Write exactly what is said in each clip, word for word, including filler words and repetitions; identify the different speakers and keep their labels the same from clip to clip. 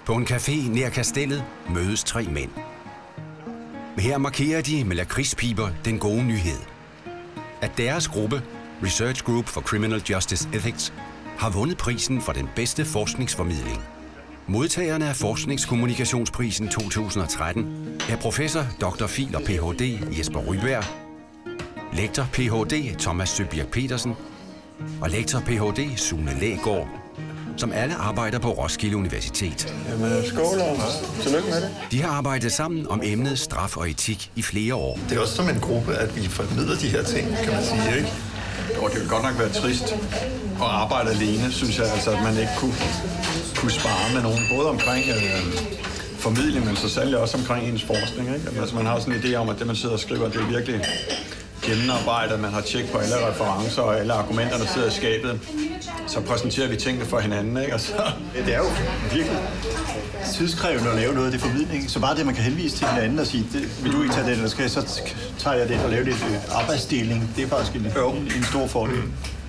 Speaker 1: På en café nær kastellet mødes tre mænd. Her markerer de med lakridspiber den gode nyhed, at deres gruppe, Research Group for Criminal Justice Ethics, har vundet prisen for den bedste forskningsformidling. Modtagerne af Forskningskommunikationsprisen to tusind og tretten er professor, doktor Phil og P H D Jesper Ryberg, lektor P H D Thomas Søbjerg Petersen og lektor P H D Sune Lægaard, som alle arbejder på Roskilde Universitet.
Speaker 2: Jamen, skål og tillykke med det.
Speaker 1: De har arbejdet sammen om emnet straf og etik i flere år.
Speaker 2: Det er også som en gruppe, at vi formidler de her ting, kan man sige, ikke? Og det vil godt nok være trist at arbejde alene, synes jeg, altså, at man ikke kunne, kunne spare med nogen, både omkring øh, formidling, men så særligt også omkring ens forskning, ikke? Altså, man har sådan en idé om, at det, man sidder og skriver, det er virkelig gennemarbejdet, man har tjekket på alle referencer, og alle argumenterne sidder i skabet. Så præsenterer vi tingene for hinanden, ikke? Og så...
Speaker 3: Det er jo virkelig tidskrævende at lave noget af det formidling. Så bare det, man kan henvise til hinanden og sige, det, vil du ikke tage det, eller skal jeg, så tager jeg det og lave lidt arbejdsdeling. Det er faktisk en, en stor fordel.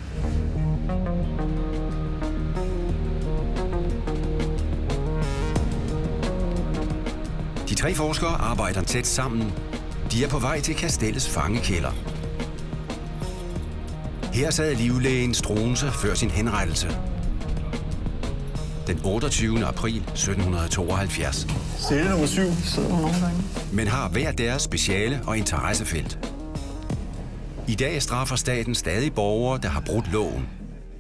Speaker 1: De tre forskere arbejder tæt sammen. De er på vej til kastellets fangekælder. Her sad livlægen Struensee før sin henrettelse. Den otteogtyvende april sytten tooghalvfjerds.
Speaker 3: Celle nummer syv sidder nogle gange.
Speaker 1: Men har hver deres speciale og interessefelt. I dag straffer staten stadig borgere, der har brudt loven.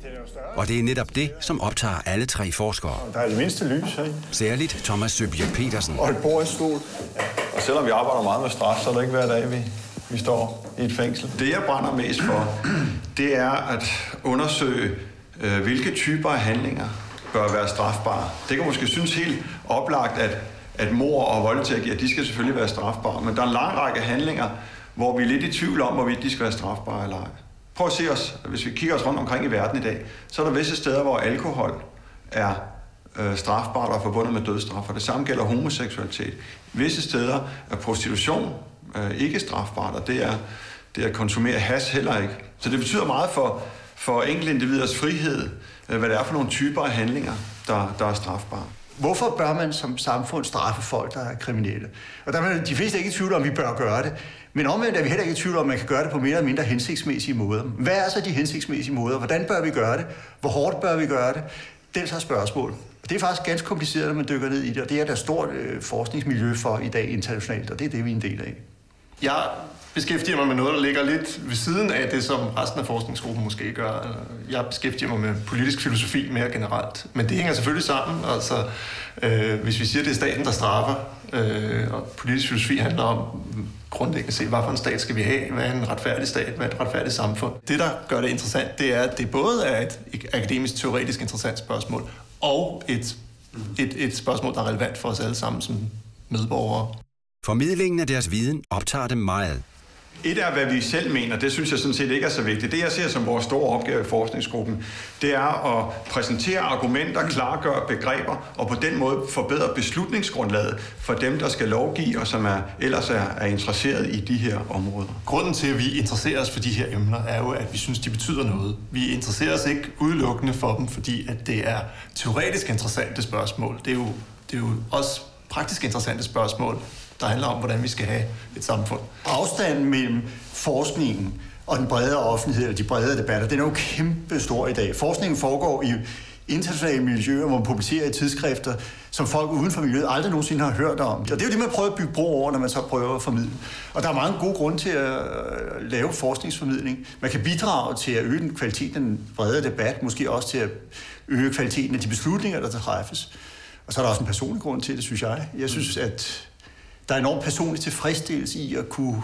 Speaker 1: Og det er netop det, som optager alle tre forskere.
Speaker 3: Der er det mindste lys herinde.
Speaker 1: Særligt Thomas Søbjerg Petersen.
Speaker 3: Og et bord i stol.
Speaker 2: Og selvom vi arbejder meget med straf, så er det ikke hver dag, vi, vi står i et fængsel. Det, jeg brænder mest for, det er at undersøge, øh, hvilke typer af handlinger bør være strafbare. Det kan måske synes helt oplagt, at, at mord og voldtægt, ja, de skal selvfølgelig være strafbare. Men der er en lang række handlinger, hvor vi er lidt i tvivl om, hvorvidt de skal være strafbare eller ej. Prøv at se os, hvis vi kigger os rundt omkring i verden i dag, så er der visse steder, hvor alkohol er øh, strafbart og forbundet med dødsstraf. Og det samme gælder homoseksualitet. Visse steder er prostitution øh, ikke strafbart, og det er, det er at konsumere hash heller ikke. Så det betyder meget for, for enkelte individers frihed, øh, hvad det er for nogle typer af handlinger, der, der er strafbare.
Speaker 3: Hvorfor bør man som samfund straffe folk, der er kriminelle? Og der er de fleste ikke i tvivl om, vi bør gøre det. Men omvendt er vi heller ikke i tvivl om, at man kan gøre det på mere eller mindre hensigtsmæssige måder. Hvad er så de hensigtsmæssige måder? Hvordan bør vi gøre det? Hvor hårdt bør vi gøre det? Den slags spørgsmål. Det er faktisk ganske kompliceret, når man dykker ned i det, og det er der stort øh, forskningsmiljø for i dag internationalt, og det er det, vi er en del af.
Speaker 4: Jeg beskæftiger mig med noget, der ligger lidt ved siden af det, som resten af forskningsgruppen måske gør. Jeg beskæftiger mig med politisk filosofi mere generelt. Men det hænger selvfølgelig sammen. Altså, øh, hvis vi siger, at det er staten, der straffer, øh, og politisk filosofi handler om grundlæggende set, hvad for en stat skal vi have? Hvad er en retfærdig stat? Hvad er et retfærdigt samfund? Det, der gør det interessant, det er, at det både er et akademisk, teoretisk interessant spørgsmål, og et, et, et spørgsmål, der er relevant for os alle sammen som medborgere.
Speaker 1: Formidlingen af deres viden optager dem meget.
Speaker 2: Et er, hvad vi selv mener, det synes jeg sådan set ikke er så vigtigt. Det, jeg ser som vores store opgave i forskningsgruppen, det er at præsentere argumenter, klargøre begreber, og på den måde forbedre beslutningsgrundlaget for dem, der skal lovgive, og som er, ellers er, er interesseret i de her områder.
Speaker 4: Grunden til, at vi interesserer os for de her emner, er jo, at vi synes, de betyder noget. Vi interesserer os ikke udelukkende for dem, fordi at det er teoretisk interessante spørgsmål. Det er jo, det er jo også praktisk interessante spørgsmål, der handler om, hvordan vi skal have et samfund.
Speaker 3: Afstanden mellem forskningen og den bredere offentlighed, eller de bredere debatter, den er jo kæmpe stor i dag. Forskningen foregår i internationale miljøer, hvor man publicerer i tidsskrifter, som folk uden for miljøet aldrig nogensinde har hørt om. Og det er jo det, man prøver at bygge bro over, når man så prøver at formidle. Og der er mange gode grunde til at lave forskningsformidling. Man kan bidrage til at øge den kvalitet af den bredere debat, måske også til at øge kvaliteten af de beslutninger, der træffes. Og så er der også en personlig grund til det, synes jeg. Jeg synes, at der er enormt personlig tilfredsstillelse i at kunne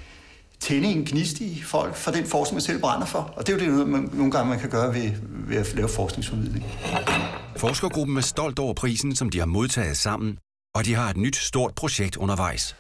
Speaker 3: tænde en gnist i folk for den forskning, man selv brænder for. Og det er jo det, man nogle gange man kan gøre ved, ved at lave forskningsformidling.
Speaker 1: Forskergruppen er stolt over prisen, som de har modtaget sammen, og de har et nyt stort projekt undervejs.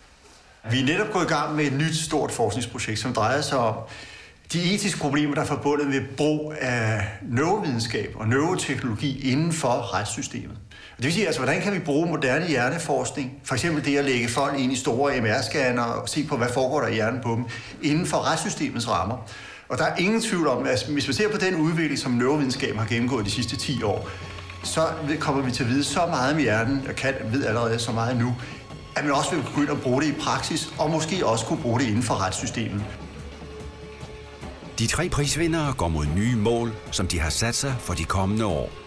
Speaker 3: Vi er netop gået i gang med et nyt stort forskningsprojekt, som drejer sig om de etiske problemer, der er forbundet med brug af neurovidenskab og neuroteknologi inden for retssystemet. Det vil sige, altså, hvordan kan vi bruge moderne hjerneforskning, for eksempel det at lægge folk ind i store M R-scanner og se på, hvad foregår der i hjernen på dem, inden for retssystemets rammer. Og der er ingen tvivl om, at hvis man ser på den udvikling, som neurovidenskab har gennemgået de sidste ti år, så kommer vi til at vide så meget om hjernen, jeg kan, ved allerede så meget nu, at man også vil begynde at bruge det i praksis, og måske også kunne bruge det inden for retssystemet.
Speaker 1: De tre prisvindere går mod nye mål, som de har sat sig for de kommende år.